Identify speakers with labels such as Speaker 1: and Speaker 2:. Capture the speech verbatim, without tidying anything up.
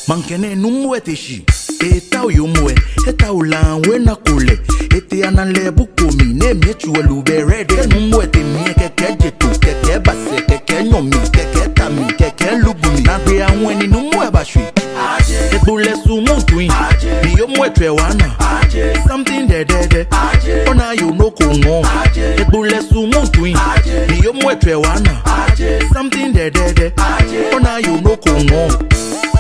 Speaker 1: Mankene numwete shi eta uyumwe eta ulanwe na kule ete anale bukomi ne miechu luberede numwete mie keke jetu keke base keke nyomi keke tami keke lugumi na be anwe ni numwe bashwi Ajei ebule sumutui bi omwetwe wana Ajei something de de de ona you no kongo Ajei ebule sumutui bi omwetwe wana Ajei something de de de ona you no kongo